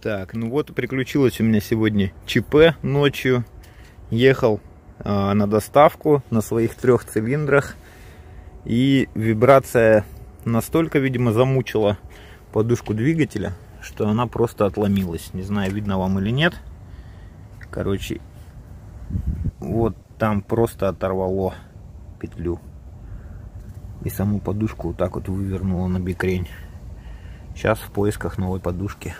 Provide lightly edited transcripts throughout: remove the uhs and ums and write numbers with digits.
Так, ну вот приключилось у меня сегодня ЧП ночью. Ехал на доставку на своих 3 цилиндрах. И вибрация настолько, видимо, замучила подушку двигателя, что она просто отломилась. Не знаю, видно вам или нет. Короче, вот там просто оторвало петлю. И саму подушку вот так вот вывернуло на бикрень. Сейчас в поисках новой подушки.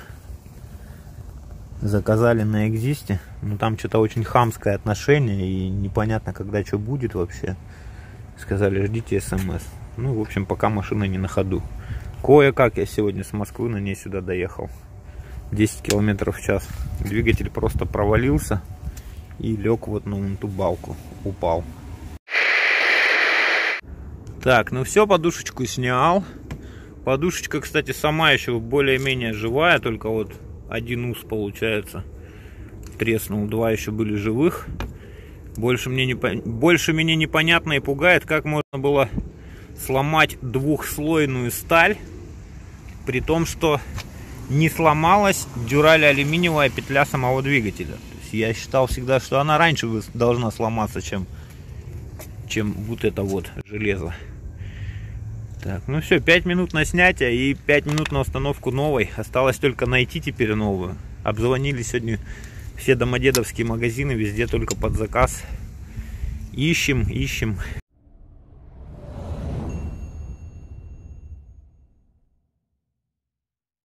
Заказали на Экзисте. Но там что-то очень хамское отношение. И непонятно, когда что будет вообще. Сказали, ждите СМС. Ну, в общем, пока машина не на ходу. Кое-как я сегодня с Москвы на ней сюда доехал. 10 км в час. Двигатель просто провалился. И лег вот на эту балку. Упал. Так, ну все, подушечку снял. Подушечка, кстати, сама еще более-менее живая. Только вот один ус, получается, треснул. 2 еще были живых. Больше меня непонятно и пугает, как можно было сломать двухслойную сталь, при том, что не сломалась дюраль алюминиевая петля самого двигателя. То есть я считал всегда, что она раньше должна сломаться, чем вот это вот железо. Так, ну все, 5 минут на снятие и 5 минут на установку новой. Осталось только найти теперь новую. Обзвонили сегодня все домодедовские магазины, везде только под заказ. Ищем.